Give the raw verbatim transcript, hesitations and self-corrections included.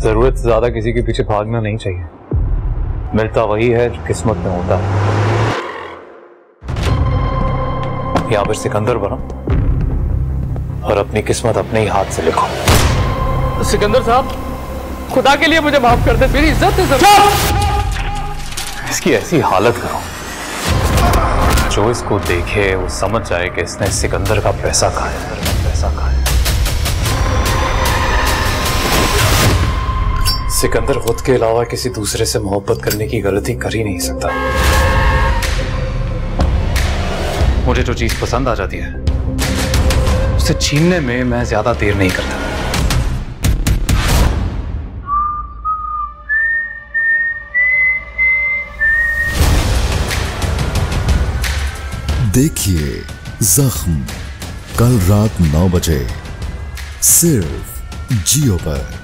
जरूरत से ज्यादा किसी के पीछे भागना नहीं चाहिए। मिलता वही है जो किस्मत में होता है। यहां पर सिकंदर बनो और अपनी किस्मत अपने ही हाथ से लिखो। सिकंदर साहब, खुदा के लिए मुझे माफ कर दे, मेरी इज्जत है सर। इसकी ऐसी हालत करो जो इसको देखे वो समझ जाए कि इसने सिकंदर का पैसा खाया, पैसा खाया। सिकंदर खुद के अलावा किसी दूसरे से मोहब्बत करने की गलती कर ही नहीं सकता। मुझे जो चीज पसंद आ जाती है उसे छीनने में मैं ज्यादा देर नहीं करता। देखिए जख्म कल रात नौ बजे सिर्फ जियो पर।